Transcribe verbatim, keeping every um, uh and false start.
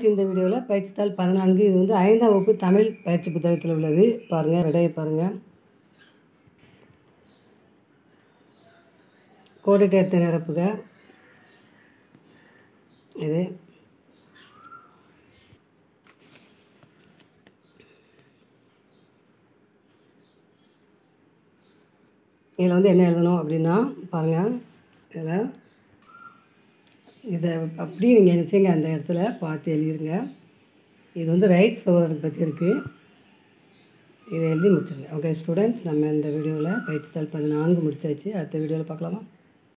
இந்த வீடியோவில் பயிற்சித்தாள் பதினான்கு இது வந்து ஐந்தாம் வகுப்பு தமிழ் பயிற்சி புத்தகத்தில் உள்ளது. பாருங்கள், விடையை பாருங்கள். கோடிட்டத்தை நிரப்புக. இது இதில் வந்து என்ன எழுதணும் அப்படின்னா பாருங்கள், இதில் இதை அப்படியே நீங்கள் என்ன செய்யுங்க, அந்த இடத்துல பார்த்து எழுதிருங்க. இது வந்து ரைட் சகோதரன் பற்றி இருக்குது. இதை எழுதி முடிச்சுருங்க. ஓகே ஸ்டூடெண்ட்ஸ், நம்ம இந்த வீடியோவில் பயிற்சித்தாள் பதினான்கு முடிச்சாச்சு. அடுத்த வீடியோவில் பார்க்கலாமா?